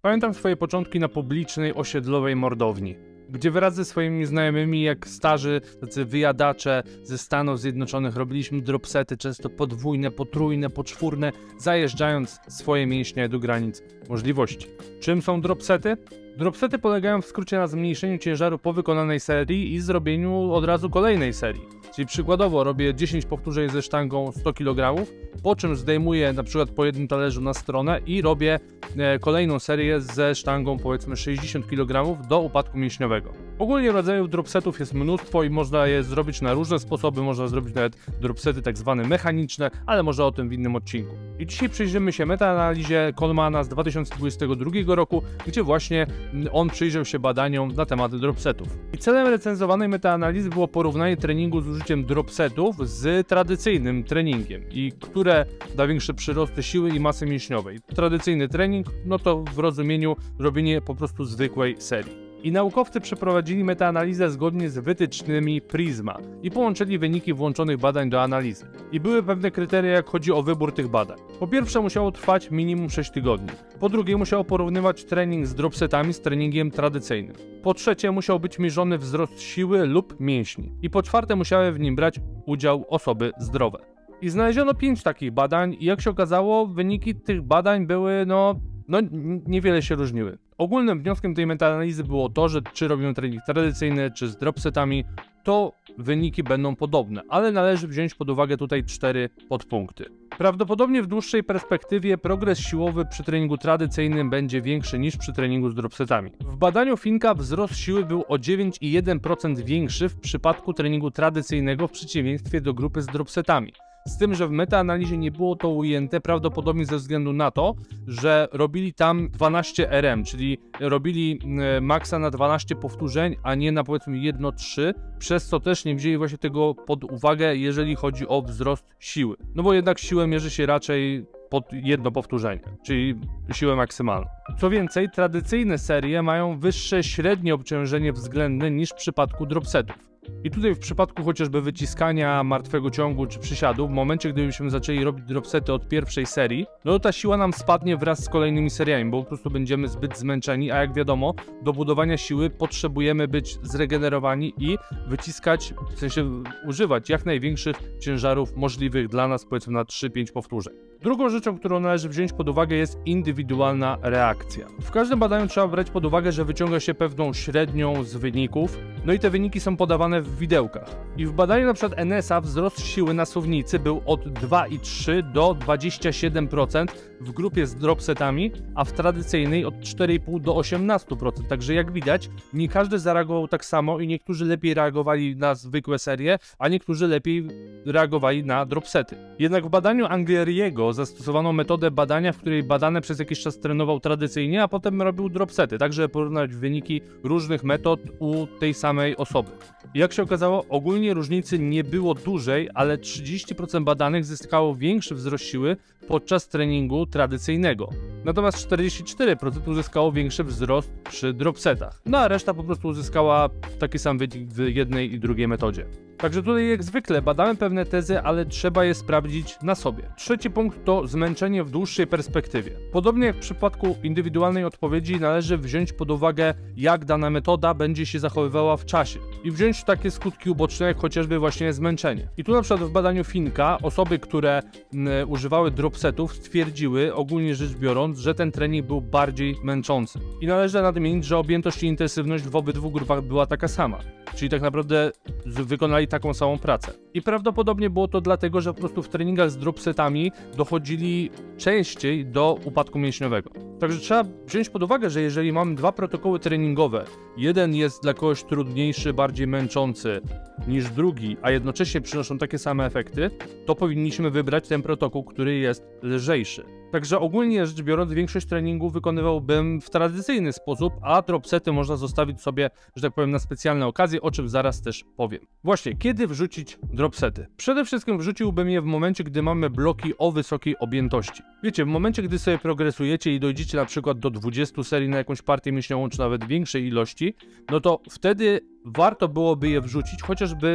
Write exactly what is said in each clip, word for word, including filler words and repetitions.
Pamiętam swoje początki na publicznej, osiedlowej mordowni, gdzie wraz ze swoimi znajomymi, jak starzy, tacy wyjadacze ze Stanów Zjednoczonych, robiliśmy dropsety, często podwójne, potrójne, poczwórne, zajeżdżając swoje mięśnie do granic możliwości. Czym są dropsety? Dropsety polegają w skrócie na zmniejszeniu ciężaru po wykonanej serii i zrobieniu od razu kolejnej serii. Czyli przykładowo robię dziesięć powtórzeń ze sztangą sto kilogramów, po czym zdejmuję na przykład po jednym talerzu na stronę i robię e, kolejną serię ze sztangą powiedzmy sześćdziesiąt kilogramów do upadku mięśniowego. Ogólnie rodzajów dropsetów jest mnóstwo i można je zrobić na różne sposoby, można zrobić nawet dropsety tak zwane mechaniczne, ale może o tym w innym odcinku. I dzisiaj przyjrzymy się metaanalizie Colemana z dwa tysiące dwudziestego drugiego roku, gdzie właśnie on przyjrzał się badaniom na temat dropsetów. I celem recenzowanej metaanalizy było porównanie treningu z użyciem dropsetów z tradycyjnym treningiem i które da większe przyrosty siły i masy mięśniowej. Tradycyjny trening, no to w rozumieniu robienie po prostu zwykłej serii. I naukowcy przeprowadzili metaanalizę zgodnie z wytycznymi Prisma i połączyli wyniki włączonych badań do analizy. I były pewne kryteria, jak chodzi o wybór tych badań. Po pierwsze, musiało trwać minimum sześć tygodni. Po drugie, musiało porównywać trening z dropsetami z treningiem tradycyjnym. Po trzecie, musiał być mierzony wzrost siły lub mięśni. I po czwarte, musiały w nim brać udział osoby zdrowe. I znaleziono pięć takich badań i jak się okazało, wyniki tych badań były, no, no niewiele się różniły. Ogólnym wnioskiem tej metaanalizy było to, że czy robimy trening tradycyjny, czy z dropsetami, to wyniki będą podobne, ale należy wziąć pod uwagę tutaj cztery podpunkty. Prawdopodobnie w dłuższej perspektywie progres siłowy przy treningu tradycyjnym będzie większy niż przy treningu z dropsetami. W badaniu Finka wzrost siły był o dziewięć i jeden procent większy w przypadku treningu tradycyjnego w przeciwieństwie do grupy z dropsetami. Z tym, że w metaanalizie nie było to ujęte, prawdopodobnie ze względu na to, że robili tam dwanaście R M, czyli robili maksa na dwanaście powtórzeń, a nie na powiedzmy jedno trzy, przez co też nie wzięli właśnie tego pod uwagę, jeżeli chodzi o wzrost siły. No bo jednak siłę mierzy się raczej pod jedno powtórzenie, czyli siłę maksymalną. Co więcej, tradycyjne serie mają wyższe średnie obciążenie względne niż w przypadku dropsetów. I tutaj w przypadku chociażby wyciskania martwego ciągu czy przysiadu, w momencie gdybyśmy zaczęli robić dropsety od pierwszej serii, no to ta siła nam spadnie wraz z kolejnymi seriami, bo po prostu będziemy zbyt zmęczeni, a jak wiadomo, do budowania siły potrzebujemy być zregenerowani i wyciskać, w sensie używać jak największych ciężarów możliwych dla nas, powiedzmy na trzy pięć powtórzeń. Drugą rzeczą, którą należy wziąć pod uwagę, jest indywidualna reakcja. W każdym badaniu trzeba brać pod uwagę, że wyciąga się pewną średnią z wyników, no i te wyniki są podawane w widełkach. I w badaniu na przykład N S A wzrost siły na suwnicy był od dwa i trzy do dwudziestu siedmiu procent w grupie z dropsetami, a w tradycyjnej od cztery i pół do osiemnastu procent. Także jak widać, nie każdy zareagował tak samo i niektórzy lepiej reagowali na zwykłe serie, a niektórzy lepiej reagowali na dropsety. Jednak w badaniu Anglieriego zastosowano metodę badania, w której badany przez jakiś czas trenował tradycyjnie, a potem robił dropsety, tak żeby porównać wyniki różnych metod u tej samej osoby. Jak się okazało, ogólnie różnicy nie było dużej, ale trzydzieści procent badanych zyskało większy wzrost siły podczas treningu tradycyjnego. Natomiast czterdzieści cztery procent uzyskało większy wzrost przy dropsetach. No a reszta po prostu uzyskała taki sam wynik w jednej i drugiej metodzie. Także tutaj jak zwykle badamy pewne tezy, ale trzeba je sprawdzić na sobie. Trzeci punkt to zmęczenie w dłuższej perspektywie. Podobnie jak w przypadku indywidualnej odpowiedzi należy wziąć pod uwagę, jak dana metoda będzie się zachowywała w czasie i wziąć takie skutki uboczne jak chociażby właśnie zmęczenie. I tu na przykład w badaniu Finka osoby, które m, używały dropsetów stwierdziły, ogólnie rzecz biorąc, że ten trening był bardziej męczący. I należy nadmienić, że objętość i intensywność w obydwu grupach była taka sama. Czyli tak naprawdę wykonali taką samą pracę. I prawdopodobnie było to dlatego, że po prostu w treningach z dropsetami dochodzili częściej do upadku mięśniowego. Także trzeba wziąć pod uwagę, że jeżeli mamy dwa protokoły treningowe, jeden jest dla kogoś trudniejszy, bardziej męczący niż drugi, a jednocześnie przynoszą takie same efekty, to powinniśmy wybrać ten protokół, który jest lżejszy. Także ogólnie rzecz biorąc, większość treningów wykonywałbym w tradycyjny sposób, a dropsety można zostawić sobie, że tak powiem, na specjalne okazje, o czym zaraz też powiem. Właśnie, kiedy wrzucić dropsety? Przede wszystkim wrzuciłbym je w momencie, gdy mamy bloki o wysokiej objętości. Wiecie, w momencie, gdy sobie progresujecie i dojdziecie na przykład do dwudziestu serii na jakąś partię mięśniową, czy nawet większej ilości, no to wtedy warto byłoby je wrzucić, chociażby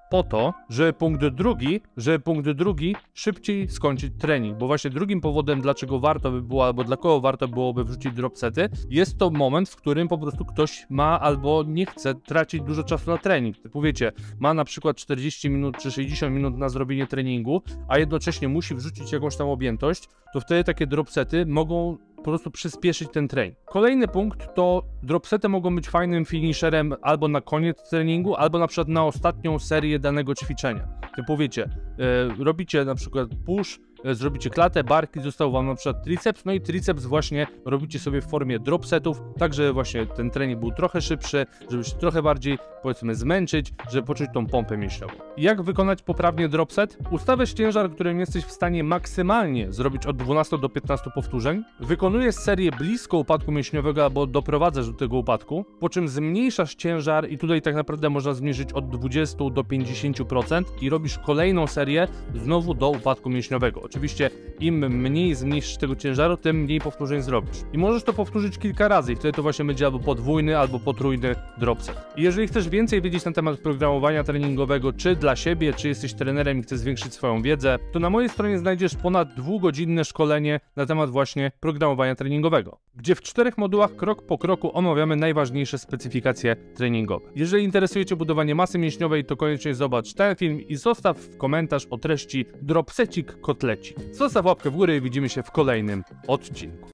po to, żeby punkt drugi, żeby punkt drugi szybciej skończyć trening, bo właśnie drugim powodem, dlaczego warto by było, albo dla kogo warto byłoby wrzucić dropsety, jest to moment, w którym po prostu ktoś ma albo nie chce tracić dużo czasu na trening. Typu wiecie, ma na przykład czterdzieści minut czy sześćdziesiąt minut na zrobienie treningu, a jednocześnie musi wrzucić jakąś tam objętość, to wtedy takie dropsety mogą po prostu przyspieszyć ten trening. Kolejny punkt to dropsety mogą być fajnym finisherem albo na koniec treningu, albo na przykład na ostatnią serię danego ćwiczenia. Typu wiecie, yy, robicie na przykład push, yy, zrobicie klatę, barki, został wam na przykład triceps, no i triceps właśnie robicie sobie w formie dropsetów, tak żeby właśnie ten trening był trochę szybszy, żeby się trochę bardziej, powiedzmy, zmęczyć, żeby poczuć tą pompę mięśniową. Jak wykonać poprawnie dropset? Ustawiasz ciężar, którym jesteś w stanie maksymalnie zrobić od dwunastu do piętnastu powtórzeń, wykonujesz serię blisko upadku mięśniowego albo doprowadzasz do tego upadku, po czym zmniejszasz ciężar i tutaj tak naprawdę można zmniejszyć od dwudziestu do pięćdziesięciu procent i robisz kolejną serię znowu do upadku mięśniowego. Oczywiście im mniej zmniejszysz tego ciężaru, tym mniej powtórzeń zrobisz. I możesz to powtórzyć kilka razy i wtedy to właśnie będzie albo podwójny, albo potrójny dropset. I jeżeli chcesz więcej wiedzieć na temat programowania treningowego, czy dla siebie, czy jesteś trenerem i chcesz zwiększyć swoją wiedzę, to na mojej stronie znajdziesz ponad dwugodzinne szkolenie na temat właśnie programowania treningowego, gdzie w czterech modułach krok po kroku omawiamy najważniejsze specyfikacje treningowe. Jeżeli interesuje Cię budowanie masy mięśniowej, to koniecznie zobacz ten film i zostaw komentarz o treści dropsecik kotlecik. Zostaw łapkę w górę i widzimy się w kolejnym odcinku.